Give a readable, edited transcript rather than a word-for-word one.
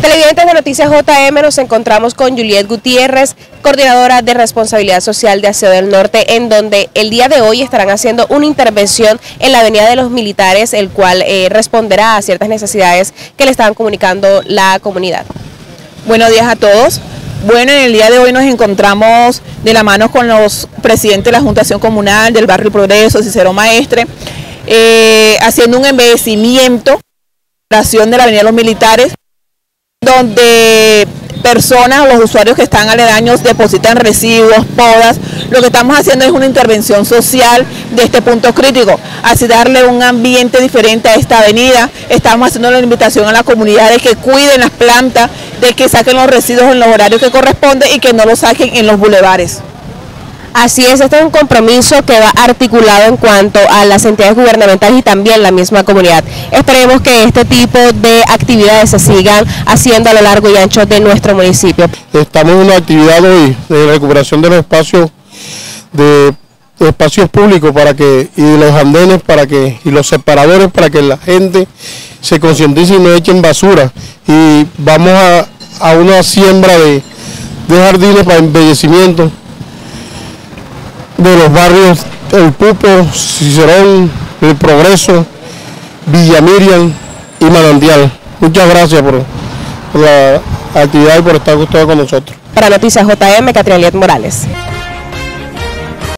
Televidentes de Noticias JM, nos encontramos con Juliet Gutiérrez, coordinadora de responsabilidad social de Aseo del Norte, en donde el día de hoy estarán haciendo una intervención en la Avenida de los Militares, el cual responderá a ciertas necesidades que le estaban comunicando la comunidad. Buenos días a todos. Bueno, en el día de hoy nos encontramos de la mano con los presidentes de la Junta de Acción Comunal del Barrio Progreso, Cicero Maestre, haciendo un embellecimiento de la Avenida de los Militares, donde personas, los usuarios que están aledaños depositan residuos, podas. Lo que estamos haciendo es una intervención social de este punto crítico, así darle un ambiente diferente a esta avenida. Estamos haciendo la invitación a la comunidad de que cuiden las plantas, de que saquen los residuos en los horarios que corresponden y que no los saquen en los bulevares. Así es, este es un compromiso que va articulado en cuanto a las entidades gubernamentales y también la misma comunidad. Esperemos que este tipo de actividades se sigan haciendo a lo largo y ancho de nuestro municipio. Estamos en una actividad hoy de recuperación de los espacios públicos y de los andenes y los separadores, para que la gente se concientice y no echen basura. Y vamos a una siembra de jardines para embellecimiento de los barrios El Pupo, Cicerón, El Progreso, Villa Miriam y Manantial. Muchas gracias por la actividad y por estar ustedes con nosotros. Para Noticias JM, Catrieliet Morales.